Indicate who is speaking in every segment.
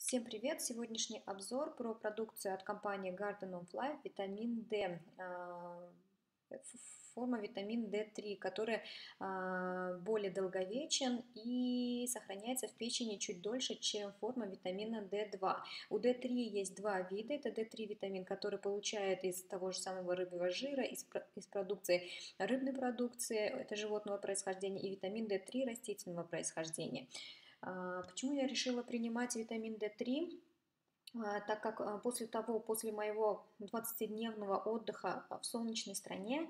Speaker 1: Всем привет! Сегодняшний обзор про продукцию от компании Garden of Life витамин D, форма витамин D3, который более долговечен и сохраняется в печени чуть дольше, чем форма витамина D2. У D3 есть два вида. Это D3 витамин, который получает из того же самого рыбьего жира, из продукции рыбной продукции, это животного происхождения, и витамин D3 растительного происхождения. Почему я решила принимать витамин D3? Так как после моего 20-дневного отдыха в солнечной стране,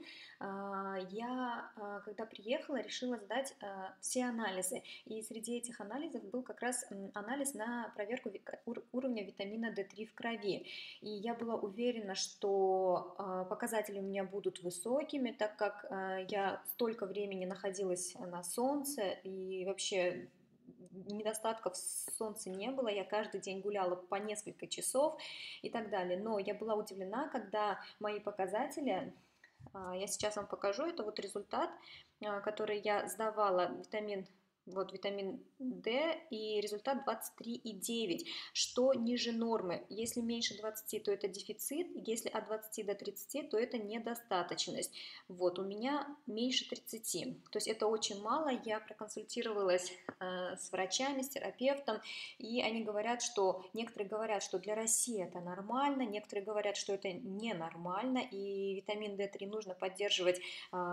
Speaker 1: я, когда приехала, решила сдать все анализы. И среди этих анализов был как раз анализ на проверку уровня витамина D3 в крови. И я была уверена, что показатели у меня будут высокими, так как я столько времени находилась на солнце и вообще недостатков солнца не было, я каждый день гуляла по несколько часов и так далее. Но я была удивлена, когда мои показатели, я сейчас вам покажу, это вот результат, который я сдавала, витамин D, и результат 23,9, что ниже нормы. Если меньше 20, то это дефицит, если от 20 до 30, то это недостаточность. Вот, у меня меньше 30, то есть это очень мало. Я проконсультировалась с врачами, с терапевтом, и они говорят, что некоторые говорят, что для России это нормально, некоторые говорят, что это ненормально, и витамин D3 нужно поддерживать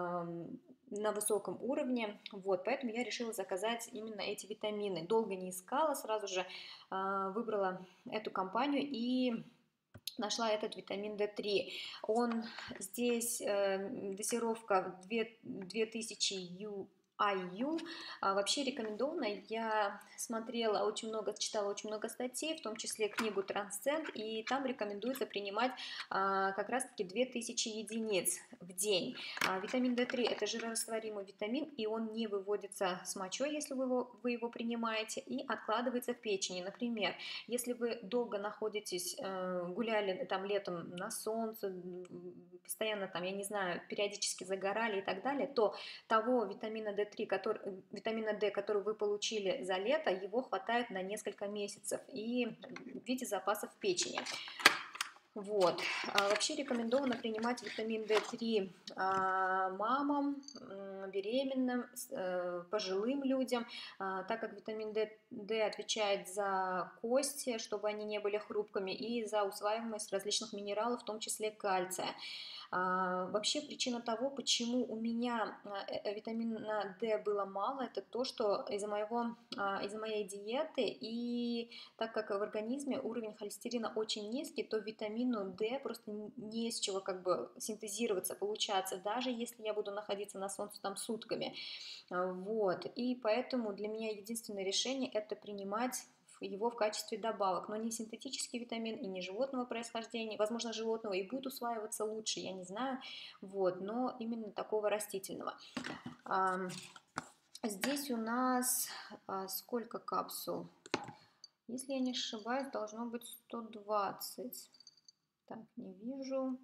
Speaker 1: на высоком уровне. Вот, поэтому я решила заказать именно эти витамины. Долго не искала, сразу же выбрала эту компанию и нашла этот витамин D3. Он здесь дозировка 2000 IU. Вообще рекомендовано. Я смотрела читала очень много статей, в том числе книгу «Трансценд», и там рекомендуется принимать как раз-таки 2000 единиц в день. Витамин D3 – это жирорастворимый витамин, и он не выводится с мочой, если вы его принимаете, и откладывается в печени. Например, если вы долго находитесь, гуляли там летом на солнце, постоянно там, я не знаю, периодически загорали и так далее, то того витамина D, который вы получили за лето, его хватает на несколько месяцев и в виде запасов в печени. Вот. Вообще рекомендовано принимать витамин D3 мамам, беременным, пожилым людям, так как витамин D отвечает за кости, чтобы они не были хрупкими, и за усваиваемость различных минералов, в том числе кальция. Вообще причина того, почему у меня витамина D было мало, это то, что из-за моей диеты, и так как в организме уровень холестерина очень низкий, то витамину D просто не из чего как бы синтезироваться, получаться, даже если я буду находиться на солнце там сутками. Вот. И поэтому для меня единственное решение – это принимать его в качестве добавок, но не синтетический витамин и не животного происхождения, возможно, животного и будет усваиваться лучше, я не знаю, вот, но именно такого растительного. Здесь у нас сколько капсул? Если я не ошибаюсь, должно быть 120. Так, не вижу.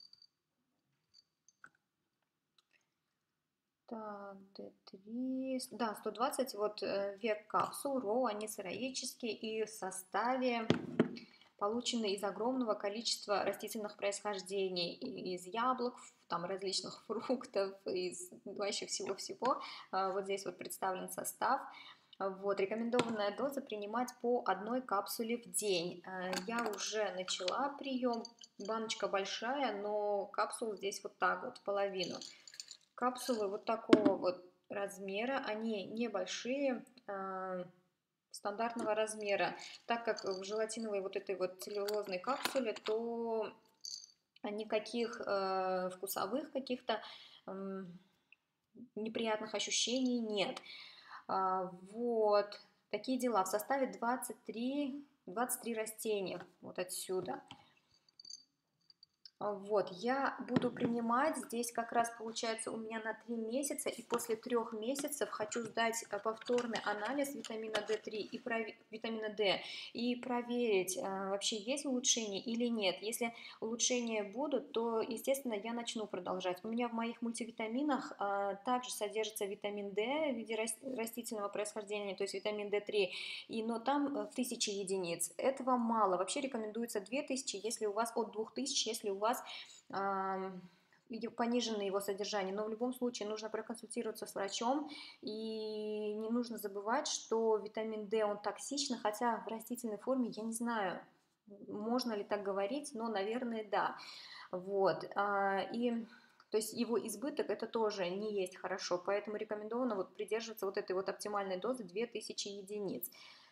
Speaker 1: Так, D3, да, 120, вот век капсул, роу, они сыроедческие и в составе получены из огромного количества растительных происхождений, из яблок, там различных фруктов, из вообще всего-всего. Вот здесь вот представлен состав. Вот, рекомендованная доза принимать по одной капсуле в день. Я уже начала прием, баночка большая, но капсул здесь вот так вот, половину. Капсулы вот такого вот размера, они небольшие, стандартного размера. Так как в желатиновой вот этой вот целлюлозной капсуле, то никаких вкусовых каких-то неприятных ощущений нет. Вот такие дела. В составе 23 растения, вот отсюда. Вот, я буду принимать здесь как раз получается у меня на 3 месяца, и после 3 месяцев хочу сдать повторный анализ витамина D3 и витамина D и проверить, вообще есть улучшения или нет. Если улучшения будут, то, естественно, я начну продолжать. У меня в моих мультивитаминах также содержится витамин D в виде растительного происхождения, то есть витамин D3, но там 1000 единиц. Этого мало. Вообще рекомендуется 2000, если у вас от 2000, если у вас пониженное его содержание, но в любом случае нужно проконсультироваться с врачом, и не нужно забывать, что витамин D, он токсичный, хотя в растительной форме, я не знаю, можно ли так говорить, но, наверное, да. Вот, и то есть его избыток это тоже не есть хорошо, поэтому рекомендовано вот придерживаться вот этой вот оптимальной дозы 2000 единиц.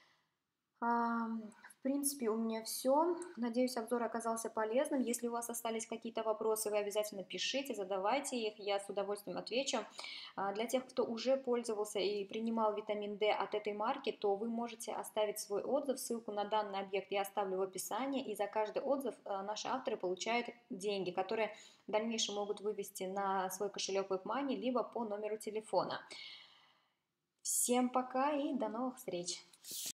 Speaker 1: В принципе, у меня все. Надеюсь, обзор оказался полезным. Если у вас остались какие-то вопросы, вы обязательно пишите, задавайте их, я с удовольствием отвечу. Для тех, кто уже пользовался и принимал витамин D от этой марки, то вы можете оставить свой отзыв. Ссылку на данный объект я оставлю в описании, и за каждый отзыв наши авторы получают деньги, которые в дальнейшем могут вывести на свой кошелек WebMoney, либо по номеру телефона. Всем пока и до новых встреч!